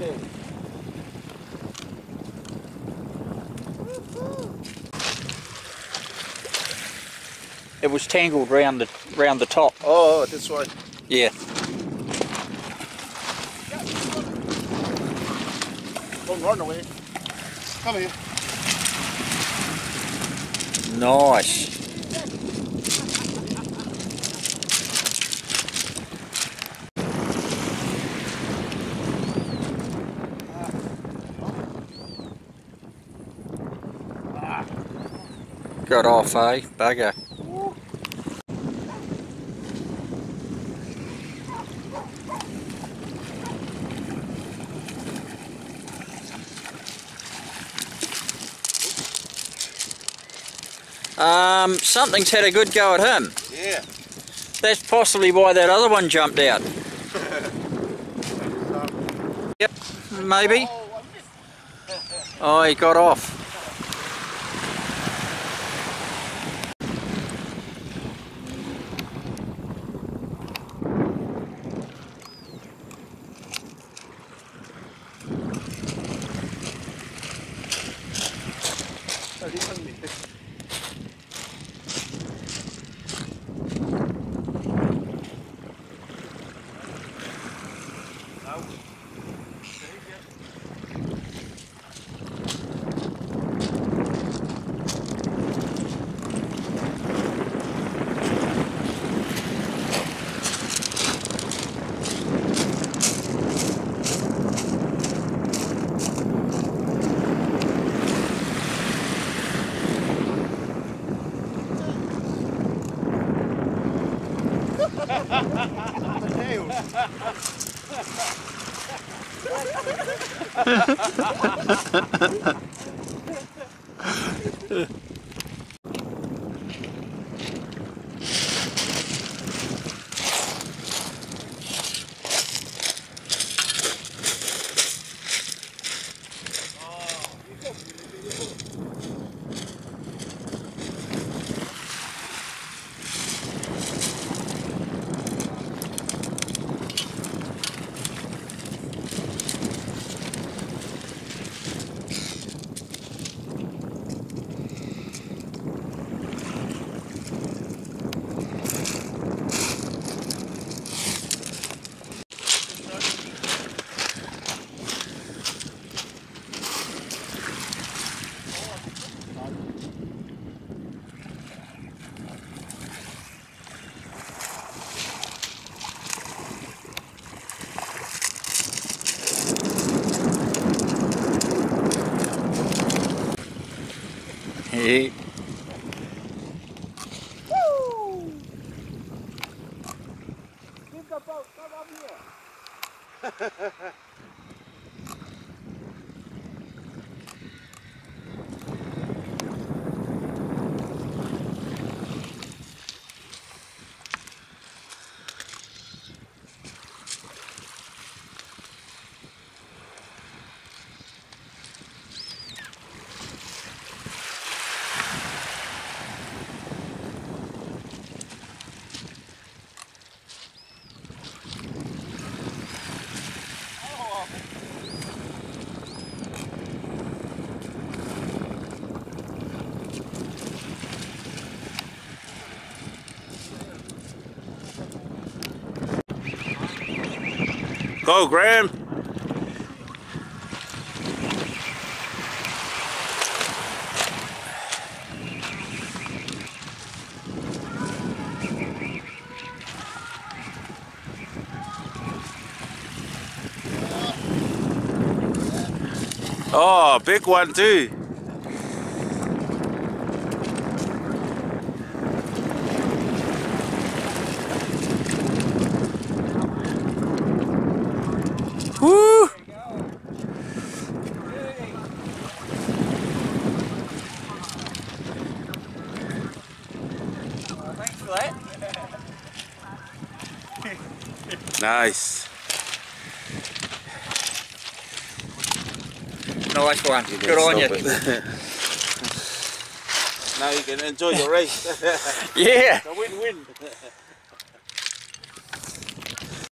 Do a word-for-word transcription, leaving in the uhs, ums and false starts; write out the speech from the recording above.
It was tangled round the round the top. Oh, this way. Yeah. Don't run away. Come here. Nice. Got off, eh? Bugger. Um, something's had a good go at him. Yeah. That's possibly why that other one jumped out. Yep, maybe. Oh, he got off. Hey. Woo! Keep the boat, come up here. Go, Graham. Oh, big one too. Woo! Thanks for that. Nice. Nice one. Good on you. Now you can enjoy your race. Yeah. It's a win-win.